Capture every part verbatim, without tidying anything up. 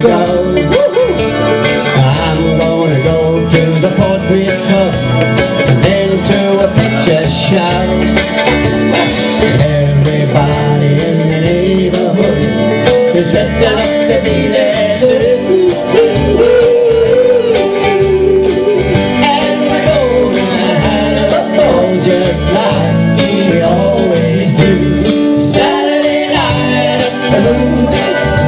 I'm gonna go to the Portsmouth Club and then to a picture show. Everybody in the neighborhood is dressing up to be there too. And we're gonna have a ball just like we always do. Saturday night at the movies.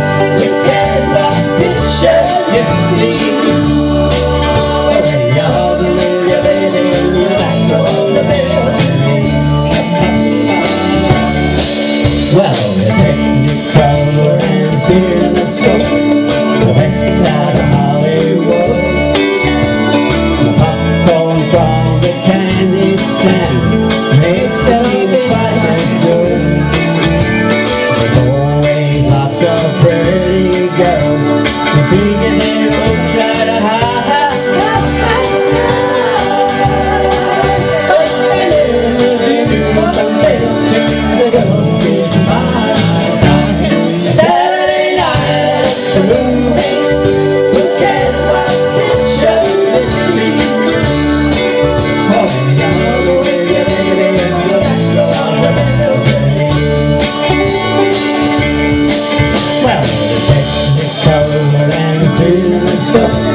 Well, the Technicolor and CinemaScope, the west side of Hollywood, the popcorn from the candy stand makes us seem quite as good. There's always lots of pretty girls who think they will try to hide, but they never do, but they don't take the girls. Well, the Technicolor and CinemaScope